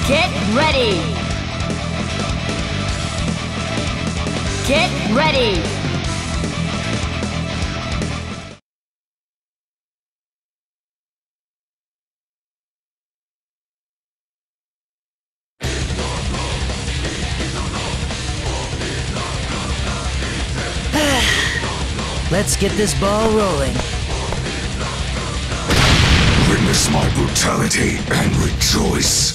Get ready! Get ready! Let's get this ball rolling. Witness my brutality and rejoice.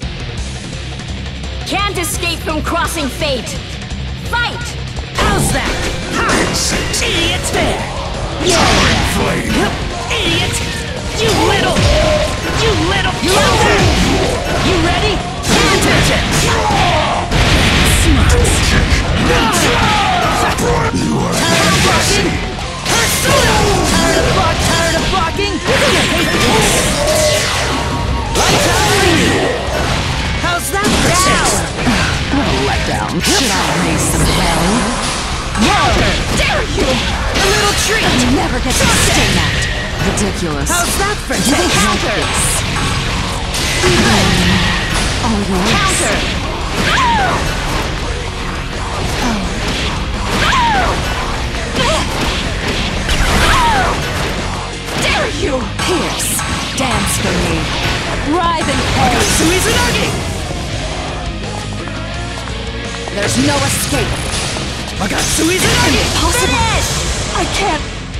Can't escape from crossing fate! Fight! How's that? Ha! Insect. Idiots there! Towering flame. Idiot! You little! You loser! You ready? Attention! Smarts! You are Blocking! Tired of blocking? Lights out! How's that for taste? What a letdown. Should I raise some hell? Whoa! Dare you! A little treat! You never get to sting at. Ridiculous. How's that for You taste? counter. All yours. Counter! Dare you! Pierce. Dance for me. Writhe and pay. Suizanagi! There's no escape. I got Suizanagi! Impossible. I can't.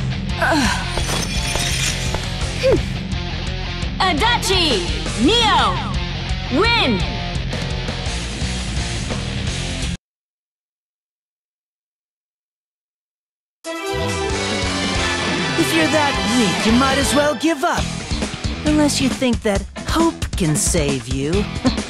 Adachi! Neo! Win! If you're that weak, you might as well give up. Unless you think that hope can save you.